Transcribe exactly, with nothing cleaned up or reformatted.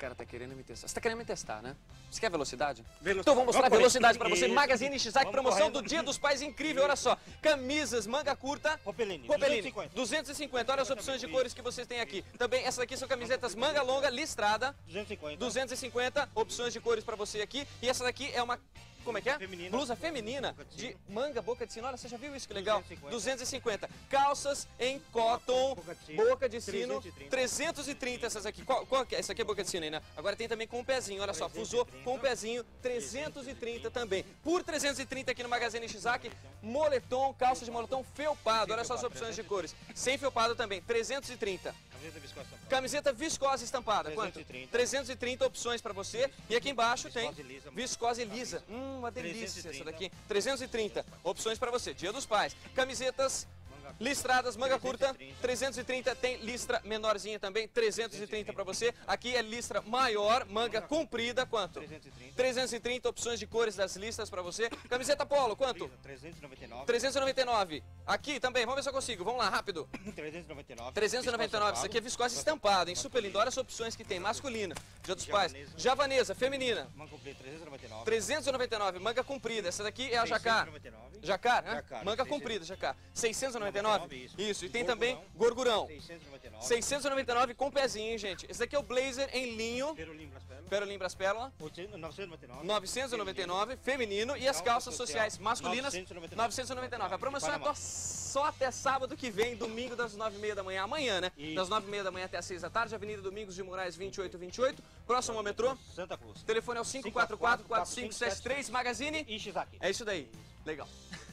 cara tá querendo me testar. Você tá querendo me testar, né? Você quer velocidade? Velocidade. Então vamos mostrar a Vamos velocidade pra correr. você. Isso. Magazine Shizaki, Vamos promoção correndo. do Dia dos Pais incrível, olha só. Camisas, manga curta. Popelini, Popelini, duzentos e cinquenta. duzentos e cinquenta. Olha as opções de cores que vocês têm aqui. Também essas aqui são camisetas manga longa, listrada. duzentos e cinquenta. duzentos e cinquenta opções de cores pra você aqui. E essa daqui é uma... Como é que é? Feminina. Blusa feminina Boca de de sino. manga, boca de sino. Olha, você já viu isso? Que legal. duzentos e cinquenta. duzentos e cinquenta. Calças em cotton, Boca de sino. boca de sino. trezentos e trinta. trezentos e trinta essas aqui. Qual, qual que é? Essa aqui é boca de sino, né? Agora tem também com um pezinho. Olha só, fusou com um pezinho. trezentos e trinta também. Por trezentos e trinta aqui no Magazine Shizaki, moletom, calça de moletom felpado. Olha só as opções de cores. Sem felpado também. trezentos e trinta. Camiseta viscosa estampada. Camiseta viscosa estampada, quanto? trezentos e trinta. trezentos e trinta opções pra você. E aqui embaixo tem Viscose lisa. viscose e lisa. Hum, uma delícia trezentos e essa trinta. daqui. trezentos e trinta opções pra você. Dia dos Pais. Camisetas Manga- listradas, manga curta, trezentos e trinta. trezentos e trinta. Tem listra menorzinha também, trezentos e trinta pra você. Aqui é listra maior, manga comprida, quanto? trezentos e trinta. trezentos e trinta opções de cores das listas pra você. Camiseta polo, quanto? trezentos e noventa e nove. trezentos e noventa e nove. Aqui também, vamos ver se eu consigo. Vamos lá, rápido. trezentos e noventa e nove. trezentos e noventa e nove, isso aqui é viscose estampada, hein? Super lindo. Olha as opções que tem. Masculina, Dia dos Pais. Javanesa. Javanesa, feminina. Manga comprida trezentos e noventa e nove. trezentos e noventa e nove, manga comprida. Essa daqui é a jacar. seiscentos e noventa e nove. Jacar, né? Jacar, Manga seiscentos. comprida, jacar. seiscentos e noventa e nove? Isso. Isso. E E tem gorgurão. também gorgurão. seiscentos e noventa e nove. seiscentos e noventa e nove com pezinho, hein, gente? Esse daqui é o blazer em linho. Perolim Braspelo. Perolim Braspérola. oitocentos, novecentos e noventa e nove. novecentos e noventa e nove, feminino. E as Calça calças social, sociais masculinas, novecentos e noventa e nove. novecentos e noventa e nove. A promoção é Panamá. to- só até sábado que vem, domingo das nove e meia da manhã. Amanhã, né? Isso. Das nove e meia da manhã até as seis da tarde. Avenida Domingos de Moraes, vinte e oito vinte e oito. Próximo ao metrô. Santa Cruz. O telefone é o cinco quatro quatro, quatro cinco sete três. Magazine. E Shizaki. É isso daí. Legal.